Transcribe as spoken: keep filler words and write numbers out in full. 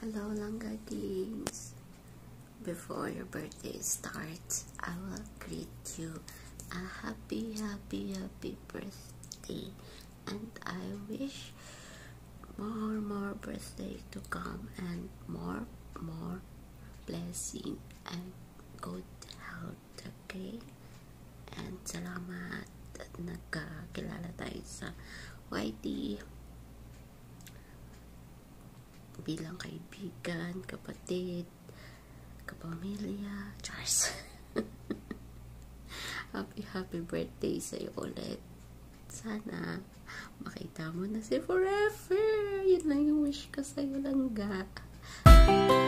Hello, Langga Kings. Before your birthday starts, I will greet you a happy, happy, happy birthday. And I wish more, more birthday to come and more, more blessing and good health, okay? And salamat at nagkakilala tayo sa Y T bilang kaibigan, kapatid, kapamilya, Charles. Happy, happy birthday sa'yo ulit. Sana makita mo na si forever. Yun lang yung wish ko sa'yo, Langga.